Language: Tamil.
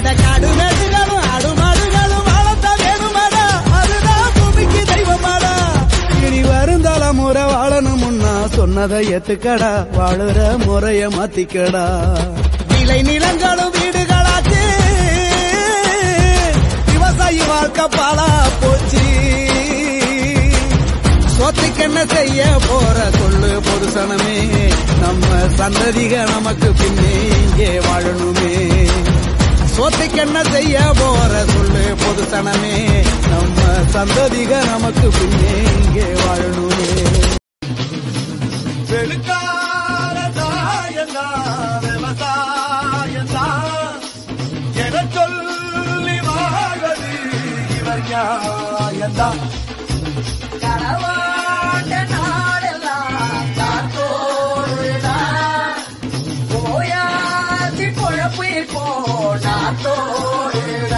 காடு மேட்டுகளும் ஆடு மாடுகளும் வாழத்த வேணுமாடா, அதுதான் பூமிக்கு தெய்வமாடா. இனி வருந்தலமுறை வாழணும்னா சொன்னதை ஏத்துக்கடா, வாழுற முறைய மாத்திக்கடா. விளை நிலங்களும் வீடுகளாச்சு, விவசாயி வாழ்க்கை பாலா போச்சு. சொத்துக்கு என்ன செய்ய போற சொல்லு பொதுசனமே, நம்ம சந்ததிக நமக்கு பின்னே இங்கே வாழணுமே. சொத்துக்கு என்ன செய்ய போற சொல்லு பொதுசனமே, நம்ம சந்ததிக நமக்கு பின்னே இங்கே வாழணுமே. வெளுக்கார தாயந்தா விவசாயந்தா என சொல்லி வாழ்வது இவர் நியாயந்தா. கனவாண்ட நாடெல்லாம் காத்தோடுதான், போயாச்சி பொழப்பு இப்போ நாத்தோடுதான்.